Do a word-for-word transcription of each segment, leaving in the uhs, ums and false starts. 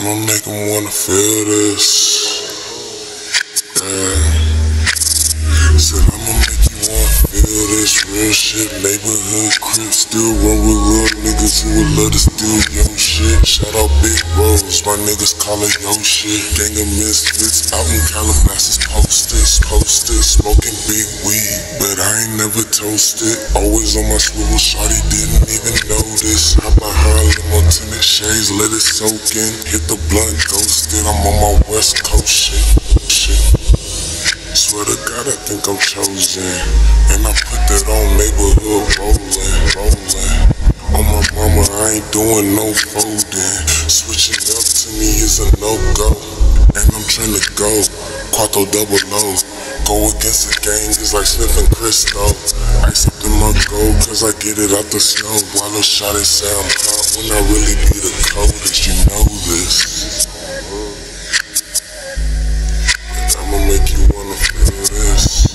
I'ma make them wanna feel this. Yeah. Said I'ma make you wanna feel this real shit. Neighborhood crib, still run with little niggas who would love to steal your shit. Shout out Big Rose, my niggas call it yo shit. Gang of misfits out in Calabasas, posted, posted, smoking big weed, but I ain't never toasted. Always on my swivel, shawty didn't even notice. Hop behind limo, tinted shades, let it soak in. Hit the blunt, ghosted. I'm on my West Coast shit, shit. Swear to God, I think I'm chosen, and I put that on neighborhood rolling, rolling. On my mama, I ain't doing no folding. Switching up to me is a no-go, and I'm trying to go Quattro double low. Go against the gang is like sniffing Cristo. Ice up in my gold, cause I get it out the snow. While a shot it say I'm hot when I really be the coldest, you know this. I'ma make you wanna feel this.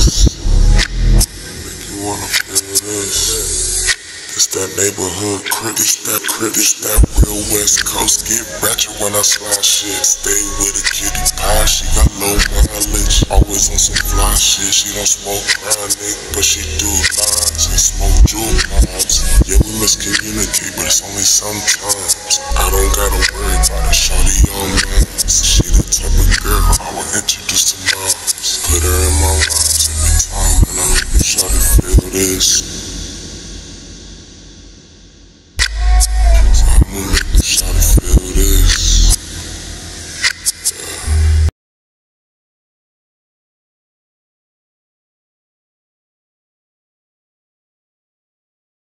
Make you wanna feel this. It's that neighborhood crib, it's that crib, it's that real West Coast. Get ratchet when I slide shit. Stay with a kitty pie, she got low mileage. Always on some fly shit. She don't smoke chronic, but she do lines and smoke jewel vibes. Yeah, we miscommunicate, but it's only sometimes. I don't gotta worry about a shawty on me. She the type of girl I would introduce to moms. Put her in my rhymes every time, and I hope you shawty feel this.